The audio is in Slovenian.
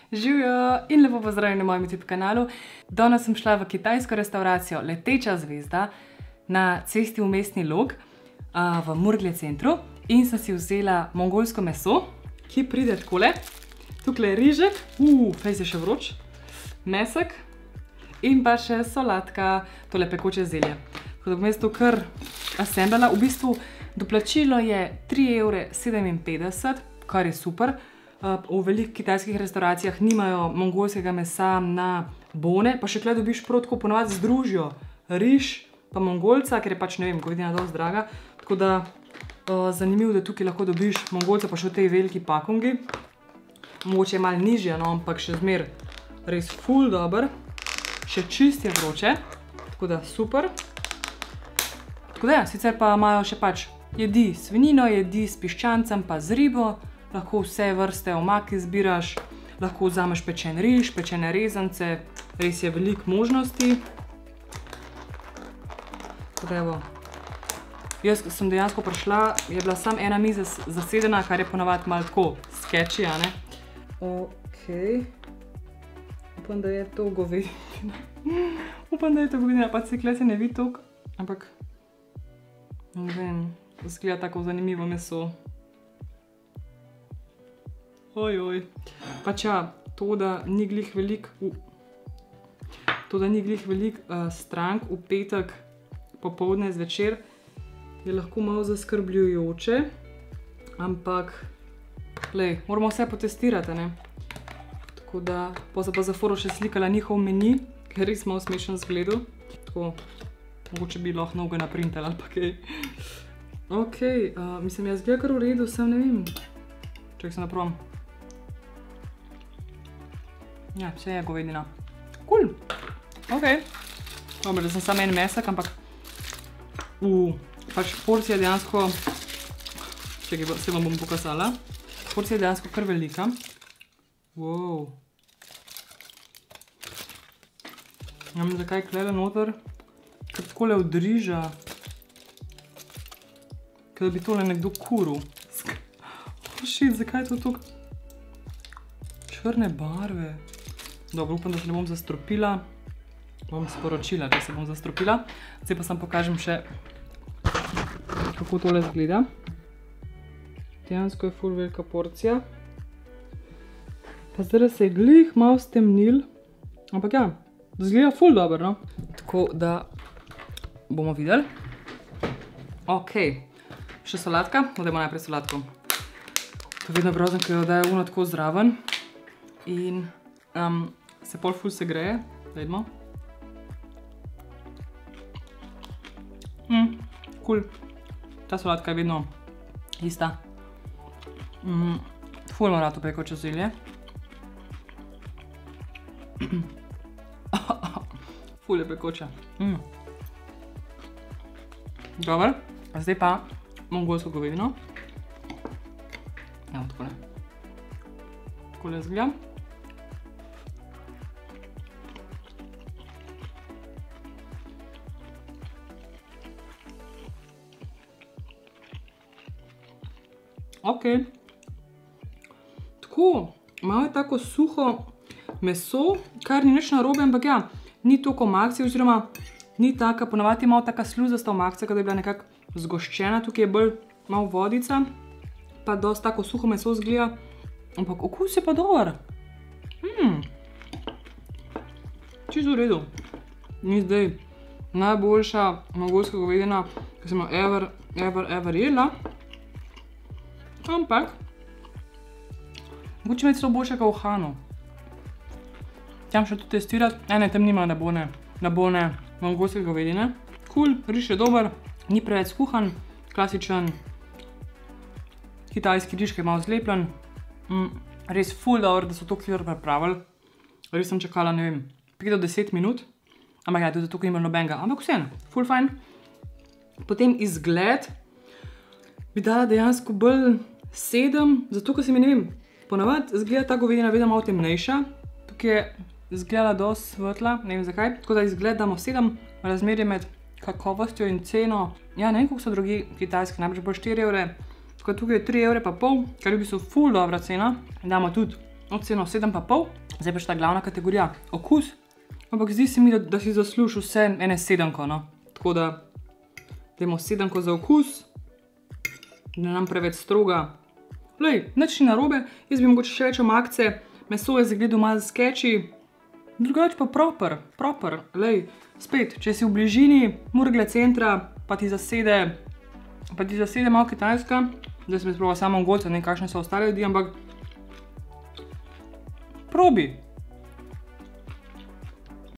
Živijo in lepo pozdravljeni na mojem YouTube kanalu. Danes sem šla v kitajsko restauracijo Leteča zvezda na cesti v Mestni Log v Murglje centru in sem si vzela mongolsko meso, ki pride takole. Tukaj je rižek, fejs je še vroč, mesek in pa še solatka, tole pekoče zelje. Tako da bom jaz to kar assemblala. V bistvu doplačilo je 3,57 €, kar je super. V velikih kitajskih restauracijah nimajo mongolskega mesa na bone, pa še tukaj dobiš prav tako ponovadi združijo riž pa mongolca, ker je pač, ne vem, govedina dosti draga. Tako da zanimivo, da tukaj lahko dobiš mongolca pa še v tej veliki pakungi. Mogoče je malo nižja, no, ampak še zmer res ful dober. Še čist je vroče, tako da super. Tako da ja, sicer pa imajo še pač jedi s svinjino, jedi s piščancem pa z ribo. Lahko vse vrste omake izbiraš, lahko vzameš pečen riž, pečene rezance, res je veliko možnosti. Tako da evo, jaz sem dejansko prišla, je bila samo ena miza zasedena, kar je ponavadi malo tako sketchy, a ne? Okej. Upam, da je to govedina. Upam, da je to govedina, pa se tukaj se ne vidi toliko, ampak ne vem, izgleda tako zanimivo meso. Ojoj. Pač ja, to, da ni glih veliko strank v petek popoldne zvečer, je lahko malo zaskrbljujoče, ampak glej, moramo vse potestirati, ne? Tako da, pa sem pa za foro še slikala njihov meni, ker res malo smešen zgledu. Tako, mogoče bi lahko novega naprintala ali pa kaj. Okej, mislim, jaz gleda kar v redu, sem ne vem. Čakaj se napravam. Ja, vse je govedina. Cool. Okej. Dobro, da sem samo en mesek, ampak pač porcija je dejansko, čekaj, se vam bom pokazala. Porcija je dejansko kar velika. Wow. Ne vem, zakaj klele noter, kar takole od riža. Kaj da bi tole nekdo kuril. Shit, zakaj je to tako črne barve? Dobro, upam, da se ne bom zastropila. Bom sporočila, da se bom zastropila. Zdaj pa sam pokažem še, kako tole izgleda. Dejansko je ful velika porcija. Pa zdaj se je glih malo stemnil. Ampak ja, izgleda ful dobro, no. Tako da bomo videli. Okej, še solatka. Dajmo najprej solatko. To je vedno grozno, ker jo dajo uno tako zraven. In se pol ful se greje, vedmo. Cool. Ta solatka je vedno ista. Ful imam rad to pekoče zelje. Ful je pekoče. Dobar. Zdaj pa mongolsko govedino. Evo, takole. Takole izgleda. Okej. Tako, malo je tako suho meso, kar ni nič narobe, ampak ja, ni toliko omakce, oziroma ni taka, ponavadi je malo taka sluzasta omakca, kada je bila nekako zgoščena, tukaj je bolj malo vodica, pa dosti tako suho meso izgleda, ampak okus je pa dober. Čisto v redu. Ni zdaj najboljša mongolska govedina, ki sem jo ever jedla. Ampak, mogoče imeti celo boljšega v Hanu. Tam še to testirati. Ne, tam nima nabone mongolske govedine. Cool, riž je dober, ni preveč skuhan, klasičen kitajski riž, ki je malo zlepljen. Res ful dobro, da so to hitro pripravili. Res sem čakala, ne vem, 5 do 10 minut. Ampak ja, tudi tukaj nima nobenega. Ampak vseeno, ful fajn. Potem izgled bi dala dejansko bolj 7, zato ker se mi, ne vem, ponavadi izgleda ta govedina vedno malo temnejša. Tukaj je izgledala dosti svetla, ne vem zakaj. Tako da izgled damo 7, razmerje med kakovostjo in ceno. Ja, ne vem, koliko so drugi kitajski, najbrž bolj 4 €. Tako da tukaj je 3,5 €, kar je v bistvu ful dobra cena. Damo tudi oceno 7,5. Zdaj pa še ta glavna kategorija, okus. Ampak zdi se mi, da si zasluži vse ene 7-ko, no. Tako da, dajmo 7-ko za okus. Ne nam preveč stroga. Lej, nič ni narobe, jaz bi mogoče še več omakce. Meso je zagledal malo skeči. Drugače pa proper. Lej, spet, če si v bližini Murgle centra, pa ti zasede malo Kitajska. Zdaj sem izproval samo Mongolca, ne kakšne so ostale ljudi, ampak probi.